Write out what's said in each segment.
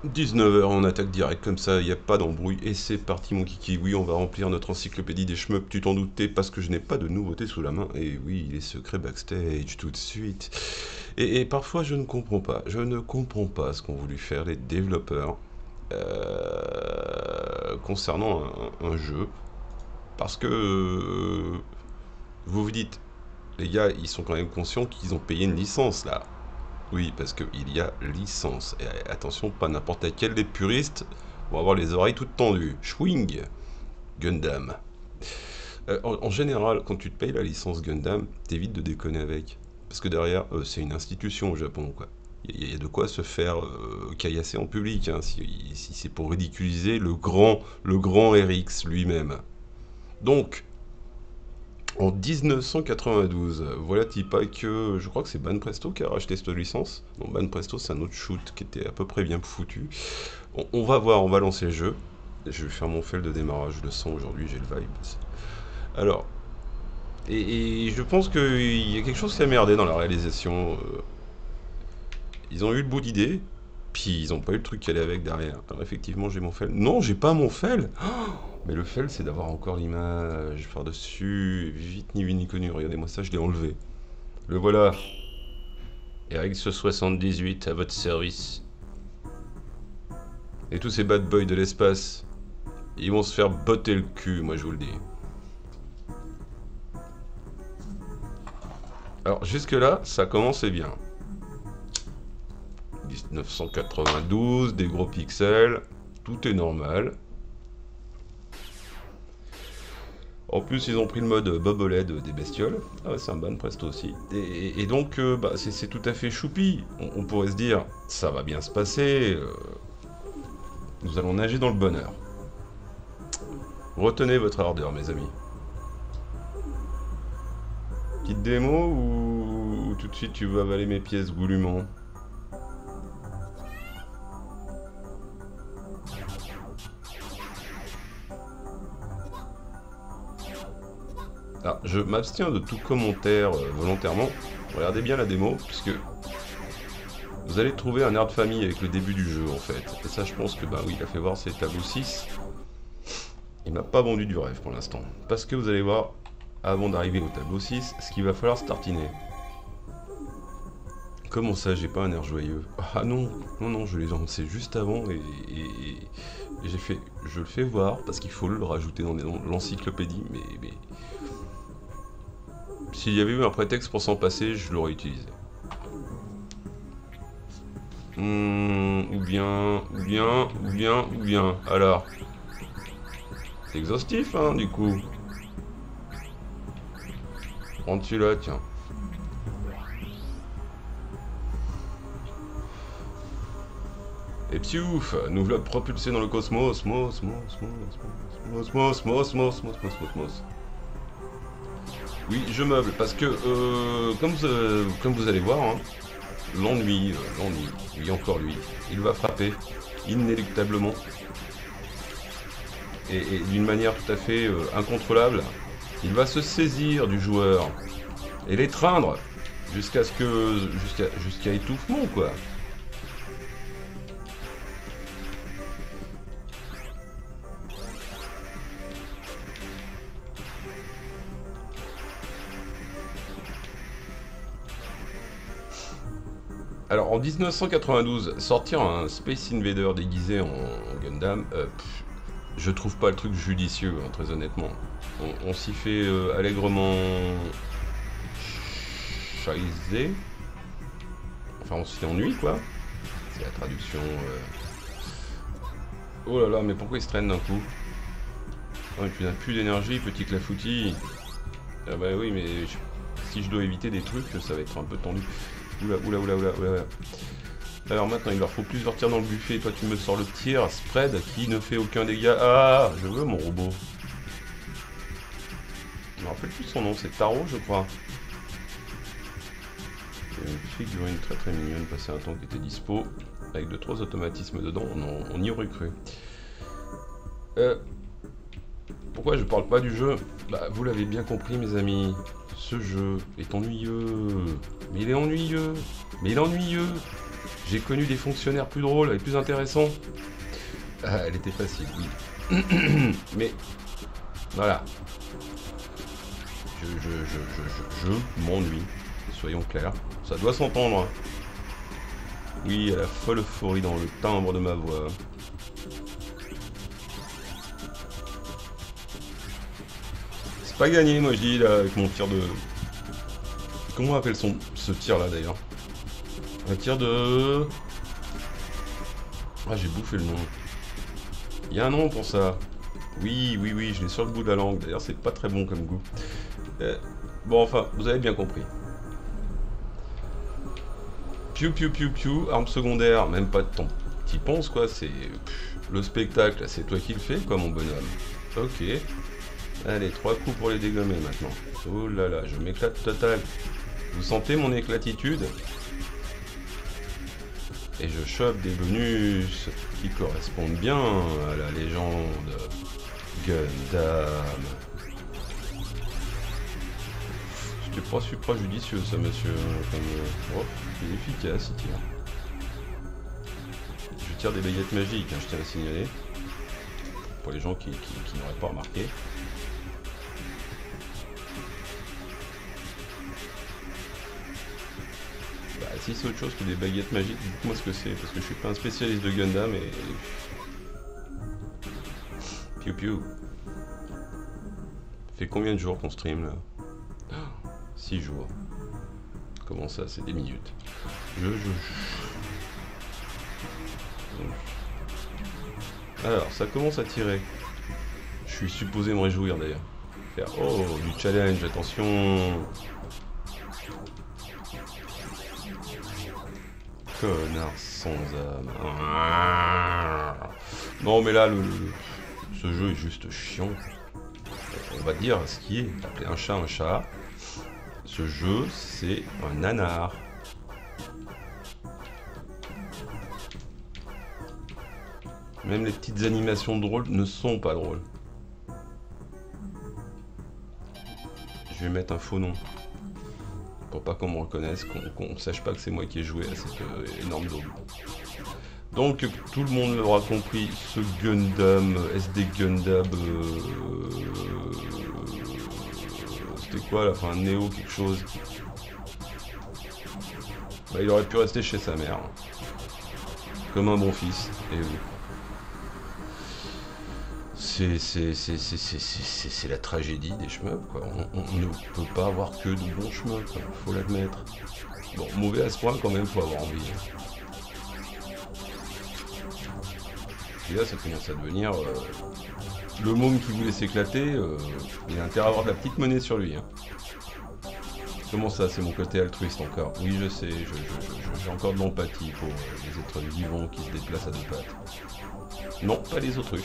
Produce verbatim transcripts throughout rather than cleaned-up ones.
dix-neuf heures, on attaque direct comme ça, il n'y a pas d'embrouille. Et c'est parti mon kiki, oui on va remplir notre encyclopédie des shmups, tu t'en doutais parce que je n'ai pas de nouveautés sous la main. Et oui, les secrets backstage tout de suite. Et, et parfois je ne comprends pas, je ne comprends pas ce qu'ont voulu faire les développeurs euh, concernant un, un jeu. Parce que euh, vous vous dites, les gars, ils sont quand même conscients qu'ils ont payé une licence là. Oui, parce qu'il y a licence. Et attention, pas n'importe laquelle des puristes vont avoir les oreilles toutes tendues. Schwing Gundam. Euh, en, en général, quand tu te payes la licence Gundam, t'évites de déconner avec. Parce que derrière, euh, c'est une institution au Japon, quoi. Il y, y, a de quoi se faire euh, caillasser en public, hein, si, si c'est pour ridiculiser le grand, le grand R X lui-même. Donc, en mille neuf cent quatre-vingt-douze, voilà pas que je crois que c'est Banpresto qui a racheté cette licence. Bon, Banpresto, c'est un autre shoot qui était à peu près bien foutu. On, on va voir, on va lancer le jeu. Je vais faire mon fail de démarrage, je le sens aujourd'hui, j'ai le vibe. Alors, et, et je pense qu'il y a quelque chose qui a merdé dans la réalisation. Euh, ils ont eu le bout d'idée, puis ils n'ont pas eu le truc qui allait avec derrière. Alors effectivement, j'ai mon fail. Non, j'ai pas mon fail. Oh, mais le fail, c'est d'avoir encore l'image par-dessus. Vite, ni vu ni connu. Regardez-moi ça, je l'ai enlevé. Le voilà. Eric soixante-dix-huit à votre service. Et tous ces bad boys de l'espace, ils vont se faire botter le cul, moi je vous le dis. Alors jusque-là, ça commençait bien. mille neuf cent quatre-vingt-douze, des gros pixels, tout est normal. En plus, ils ont pris le mode boboled des bestioles. Ah ouais, c'est un ban presto aussi. Et, et, et donc, euh, bah, c'est tout à fait choupi. On, on pourrait se dire, ça va bien se passer. Euh, nous allons nager dans le bonheur. Retenez votre ardeur, mes amis. Petite démo ou, ou tout de suite tu veux avaler mes pièces goulûment? Ah, je m'abstiens de tout commentaire euh, volontairement. Regardez bien la démo, puisque vous allez trouver un air de famille avec le début du jeu en fait. Et ça, je pense que bah oui, il a fait voir ses tableaux six. Il m'a pas vendu du rêve pour l'instant. Parce que vous allez voir, avant d'arriver au tableau six, ce qu'il va falloir startiner. Comment ça, j'ai pas un air joyeux? Ah non, non, non, je l'ai lancé juste avant et, et, et j'ai fait, je le fais voir parce qu'il faut le rajouter dans l'encyclopédie, mais, mais s'il y avait eu un prétexte pour s'en passer, je l'aurais utilisé. Mmh, ou bien, ou bien, ou bien, ou bien. Alors, c'est exhaustif, hein, du coup. Prends celui-là, tiens. Et psiouf, nous voilà propulsés dans le cosmos, mos, mos, mos, mos, mos, mos, mos, mos, mos, mos, mos. Oui, je meuble, parce que, euh, comme, euh, comme vous allez voir, hein, l'ennui, euh, l'ennui, oui encore lui, il va frapper, inéluctablement, et, et d'une manière tout à fait euh, incontrôlable, il va se saisir du joueur, et l'étreindre, jusqu'à ce que, jusqu'à jusqu'à étouffement, quoi. Alors en mille neuf cent quatre-vingt-douze, sortir un Space Invader déguisé en Gundam, euh, pff, je trouve pas le truc judicieux, hein, très honnêtement. On, on s'y fait euh, allègrement chaisé. Enfin on s'y ennuie quoi. C'est la traduction. Euh... Oh là là, mais pourquoi il se traîne d'un coup? Oh, tu n'as plus d'énergie, petit clafoutis. Ah bah oui, mais je... si je dois éviter des trucs, ça va être un peu tendu. Oula, oula, oula, oula, oula. Alors maintenant, il leur faut plusieurs tirs dans le buffet. Toi, tu me sors le tir spread qui ne fait aucun dégât. Ah, je veux mon robot. Je me rappelle plus son nom, c'est Taro, je crois. Il y a une figurine très très mignonne, passé un temps qui était dispo, avec de trois automatismes dedans, on, on y aurait cru. Euh, pourquoi je parle pas du jeu? Bah, vous l'avez bien compris, mes amis. Ce jeu est ennuyeux. Mais il est ennuyeux. Mais il est ennuyeux. J'ai connu des fonctionnaires plus drôles et plus intéressants. Ah, elle était facile, oui. Mais, voilà. Je, je, je, je, je, je m'ennuie, soyons clairs. Ça doit s'entendre. Hein. Oui, à la folle euphorie dans le timbre de ma voix. C'est pas gagné, moi je dis, là, avec mon tir de... Comment on appelle son... ce tir là d'ailleurs? Un tir de... Ah, j'ai bouffé le nom. Il y a un nom pour ça. Oui, oui, oui, je l'ai sur le bout de la langue. D'ailleurs, c'est pas très bon comme goût. Euh, bon, enfin, vous avez bien compris. Piu, piu, piu, piu, arme secondaire, même pas de temps. T'y penses, quoi, c'est... Le spectacle, c'est toi qui le fais, quoi, mon bonhomme. Ok. Allez, trois coups pour les dégommer, maintenant. Oh là là, je m'éclate total. Vous sentez mon éclatitude? Et je chope des bonus qui correspondent bien à la légende Gundam. C'était pas super judicieux ça, monsieur. Comme... Oh, c'est efficace, il tire. Je tire des baguettes magiques, hein, je tiens à signaler. Pour les gens qui, qui, qui n'auraient pas remarqué. Bah, si c'est autre chose que des baguettes magiques, dites-moi ce que c'est, parce que je suis pas un spécialiste de Gundam et... Piu piu. Fait combien de jours qu'on stream là? six jours. Comment ça? C'est des minutes. Je, je, je... Alors, ça commence à tirer. Je suis supposé me réjouir d'ailleurs. Faire oh, du challenge, attention. Connard sans âme. Non mais là, le, le, ce jeu est juste chiant. On va dire ce qui est. Appeler un chat un chat. Ce jeu, c'est un nanar. Même les petites animations drôles ne sont pas drôles. Je vais mettre un faux nom. Pour pas qu'on me reconnaisse, qu'on qu'on sache pas que c'est moi qui ai joué à cette euh, énorme daube. Donc tout le monde l'aura compris, ce Gundam, S D Gundam... Euh, C'était quoi là, enfin Néo quelque chose. Bah il aurait pu rester chez sa mère. Comme un bon fils, et oui. C'est c'est la tragédie des shmups, quoi. On, on ne peut pas avoir que de bons shmups, quoi. Faut l'admettre. Bon, mauvais à ce point quand même, faut avoir envie. Et là ça commence à devenir... Euh, le môme qui voulait s'éclater, euh, il a intérêt à avoir de la petite monnaie sur lui. Hein. Comment ça, c'est mon côté altruiste encore? Oui, je sais, j'ai encore de l'empathie pour euh, les êtres vivants qui se déplacent à deux pattes. Non, pas les autruches.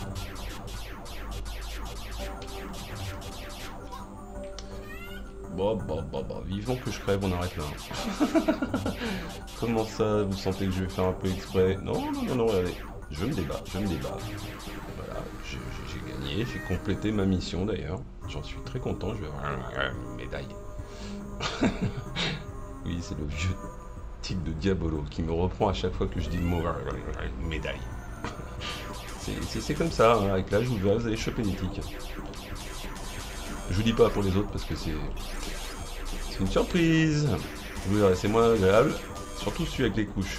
Bon, bon, bon, bon, vivons que je crève, on arrête là. Comment ça, vous sentez que je vais faire un peu exprès? Non, non, non, non, regardez. Je me débat, je me débat. Voilà, j'ai gagné, j'ai complété ma mission d'ailleurs. J'en suis très content, je vais avoir une médaille. Oui, c'est le vieux tic de Diabolo qui me reprend à chaque fois que je dis le mot médaille. C'est comme ça, hein, avec l'âge, vous allez choper des tics. Je vous dis pas pour les autres parce que c'est une surprise. Vous verrez, c'est moins agréable, surtout celui avec les couches.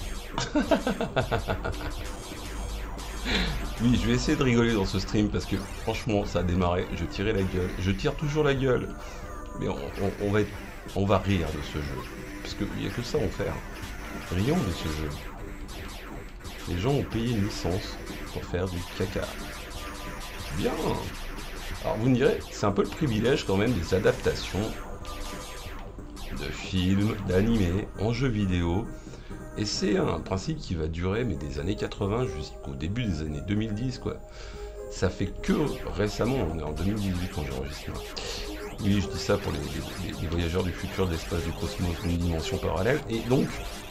Oui, je vais essayer de rigoler dans ce stream parce que franchement, ça a démarré. Je tirais la gueule. Je tire toujours la gueule. Mais on, on, on, va, être, on va rire de ce jeu. Parce qu'il n'y a que ça à en faire. Rions de ce jeu. Les gens ont payé une licence pour faire du caca. Bien. Alors vous me direz, c'est un peu le privilège quand même des adaptations de films, d'animés, en jeux vidéo. Et c'est un principe qui va durer mais des années quatre-vingts jusqu'au début des années deux mille dix, quoi. Ça fait que récemment, on est en deux mille dix-huit quand j'enregistre. Oui, je dis ça pour les, les, les voyageurs du futur, de l'espace, du cosmos, d'une dimension parallèle. Et donc,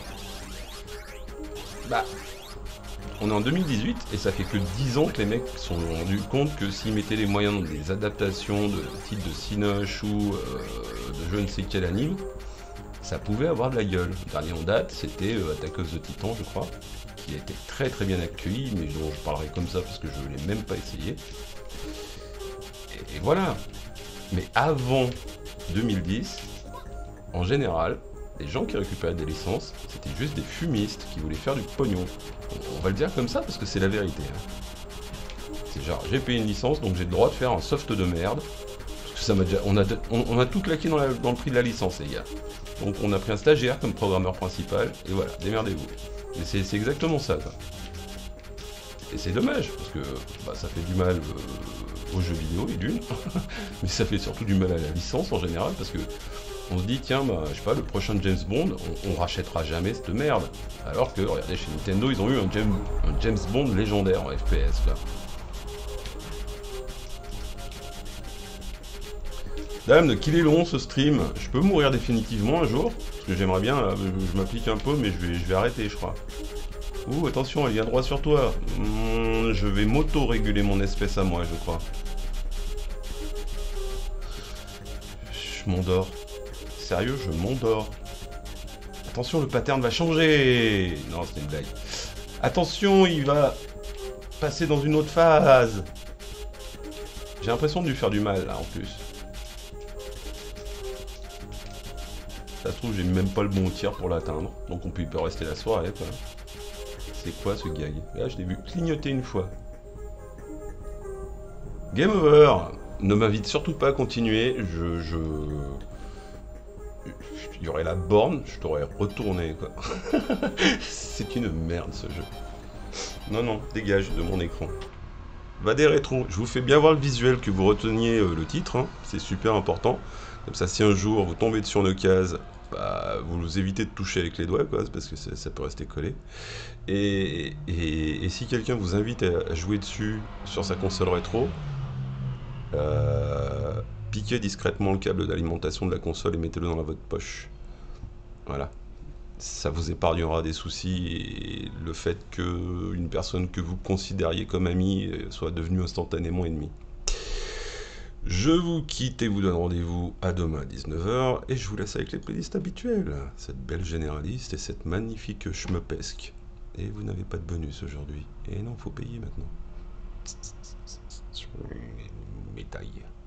bah, on est en deux mille dix-huit et ça fait que dix ans que les mecs se sont rendus compte que s'ils mettaient les moyens dans des adaptations de titres de Cinoche ou euh, de je ne sais quel anime, ça ça pouvait avoir de la gueule. Le dernier en date, c'était euh, Attack of the Titan, je crois, qui a été très très bien accueilli, mais dont je parlerai comme ça parce que je ne l'ai même pas essayé. Et, et voilà. Mais avant deux mille dix, en général, les gens qui récupéraient des licences, c'était juste des fumistes qui voulaient faire du pognon. On, on va le dire comme ça parce que c'est la vérité. Hein. C'est genre, j'ai payé une licence, donc j'ai le droit de faire un soft de merde. Parce que ça m'a déjà, on a, on, on a tout claqué dans, la, dans le prix de la licence, les gars. Donc on a pris un stagiaire comme programmeur principal, et voilà, démerdez-vous. Mais c'est exactement ça, quoi. Et c'est dommage, parce que bah, ça fait du mal euh, aux jeux vidéo, et d'une, mais ça fait surtout du mal à la licence en général, parce que on se dit, tiens, bah, je sais pas, le prochain James Bond, on, on rachètera jamais cette merde. Alors que, regardez, chez Nintendo, ils ont eu un James, un James Bond légendaire en F P S, là. Dame, qu'il est long ce stream. Je peux mourir définitivement un jour, parce que j'aimerais bien, là, je, je m'applique un peu, mais je vais, je vais arrêter, je crois. Ouh, attention, il y a droit sur toi. Mmh, je vais m'auto-réguler mon espèce à moi, je crois. Je m'endors. Sérieux, je m'endors. Attention, le pattern va changer. Non, c'est une blague. Attention, il va passer dans une autre phase. J'ai l'impression de lui faire du mal, là, en plus. Ça se trouve, j'ai même pas le bon tir pour l'atteindre. Donc on peut, il peut rester la soirée, quoi. C'est quoi ce gag? Là, je l'ai vu clignoter une fois. Game over. Ne m'invite surtout pas à continuer. Je... je... Il y aurait la borne, je t'aurais retourné, quoi. C'est une merde, ce jeu. Non, non, dégage de mon écran. Va des rétros. Je vous fais bien voir le visuel, que vous reteniez euh, le titre. Hein. C'est super important. Comme ça, si un jour vous tombez sur une occasion, bah, vous évitez de toucher avec les doigts, quoi, parce que ça, ça peut rester collé. Et, et, et si quelqu'un vous invite à, à jouer dessus sur sa console rétro, euh, piquez discrètement le câble d'alimentation de la console et mettez-le dans votre poche. Voilà. Ça vous épargnera des soucis et le fait qu'une personne que vous considériez comme amie soit devenue instantanément ennemie. Je vous quitte et vous donne rendez-vous à demain à dix-neuf heures et je vous laisse avec les playlists habituelles. Cette belle généraliste et cette magnifique schmeupesque. Et vous n'avez pas de bonus aujourd'hui. Et non, faut payer maintenant. Métaille.